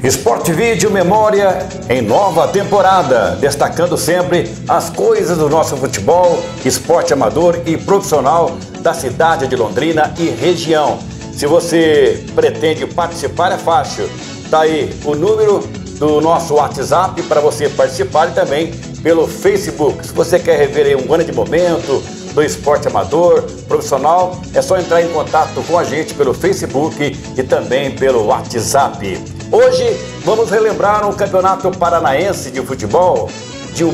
Sport Vídeo Memória em nova temporada, destacando sempre as coisas do nosso futebol, esporte amador e profissional da cidade de Londrina e região. Se você pretende participar, é fácil. Tá aí o número do nosso WhatsApp para você participar e também pelo Facebook. Se você quer rever aí um grande momento do esporte amador, profissional, é só entrar em contato com a gente pelo Facebook e também pelo WhatsApp. Hoje vamos relembrar um campeonato paranaense de futebol de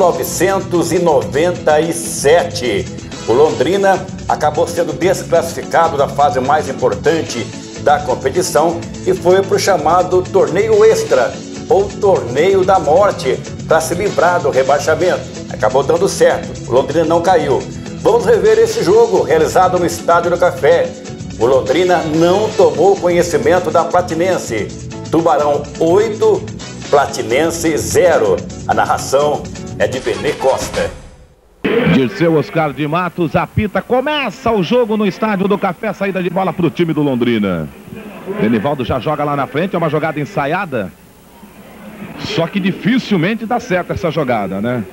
1997. O Londrina acabou sendo desclassificado da fase mais importante da competição e foi para o chamado torneio extra, ou torneio da morte, para se livrar do rebaixamento. Acabou dando certo, o Londrina não caiu. Vamos rever esse jogo, realizado no Estádio do Café. O Londrina não tomou conhecimento da Platinense. Tubarão 8, Platinense 0. A narração é de Benê Costa. Dirceu Oscar de Matos apita, começa o jogo no Estádio do Café, saída de bola para o time do Londrina. Denivaldo já joga lá na frente, é uma jogada ensaiada, só que dificilmente dá certo essa jogada, né?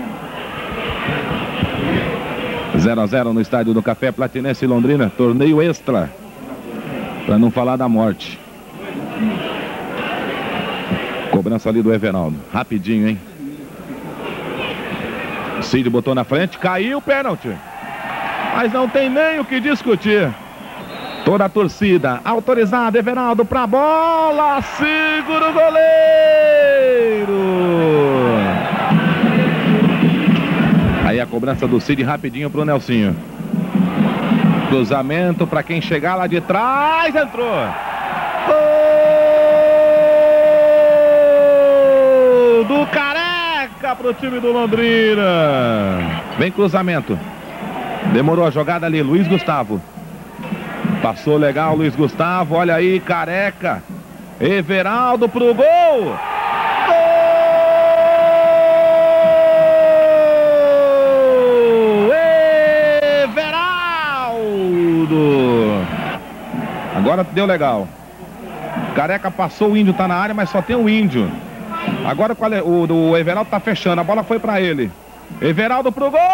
0 a 0 no Estádio do Café, Platinense e Londrina, torneio extra, para não falar da morte. Cobrança ali do Everaldo, rapidinho, hein? Cid botou na frente, caiu o pênalti, mas não tem nem o que discutir. Toda a torcida autorizada, Everaldo pra bola, segura o goleiro. Aí a cobrança do Cid rapidinho pro Nelsinho. Cruzamento para quem chegar lá de trás, entrou. Gol do Careca pro time do Londrina. Vem cruzamento. Demorou a jogada ali, Luiz Gustavo. Passou legal, Luiz Gustavo, olha aí, Careca. Everaldo pro gol. Agora deu legal. Careca passou, o Índio tá na área, mas só tem o Índio. Agora o Everaldo tá fechando, a bola foi pra ele. Everaldo pro gol!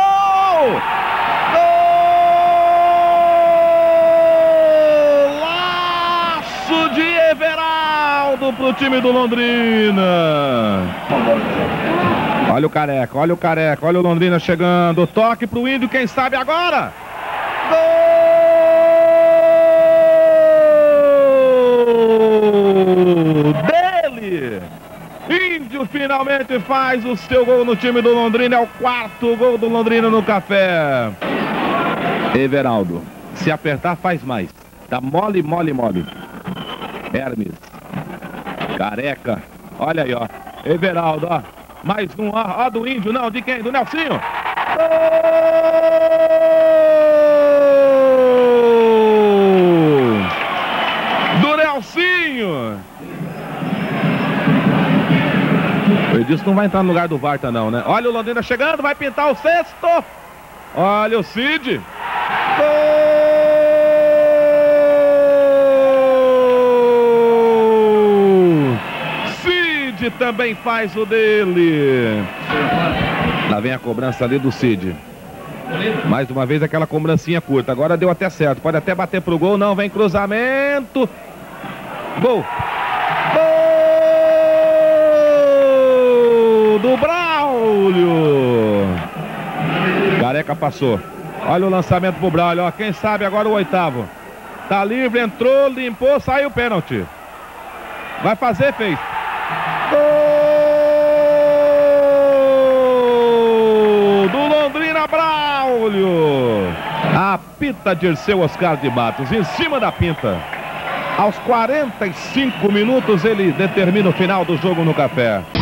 Golaço de Everaldo pro time do Londrina. Olha o Careca, olha o Careca, olha o Londrina chegando. Toque pro Índio, quem sabe agora? Gol! Dele! Índio finalmente faz o seu gol no time do Londrina. É o 4º gol do Londrina no Café. Everaldo, se apertar faz mais. Tá mole, mole, mole. Hermes. Careca. Olha aí, ó. Everaldo, ó. Mais um, ó do Índio, não, de quem? Do Nelsinho. Do Nelsinho. O Edilson não vai entrar no lugar do Varta não, né? Olha o Londrina chegando, vai pintar o sexto. Olha o Cid. Gol! Cid também faz o dele. Lá vem a cobrança ali do Cid. Mais uma vez aquela cobrancinha curta. Agora deu até certo. Pode até bater pro gol. Não, vem cruzamento. Gol. Gol do Braulio. Careca passou. Olha o lançamento pro Braulio. Ó, quem sabe agora o 8º. Tá livre, entrou, limpou, saiu o pênalti. Vai fazer, fez. Gol do Londrina, Braulio. Apita Dirceu Oscar de Matos em cima da pinta. Aos 45 minutos ele determina o final do jogo no Café.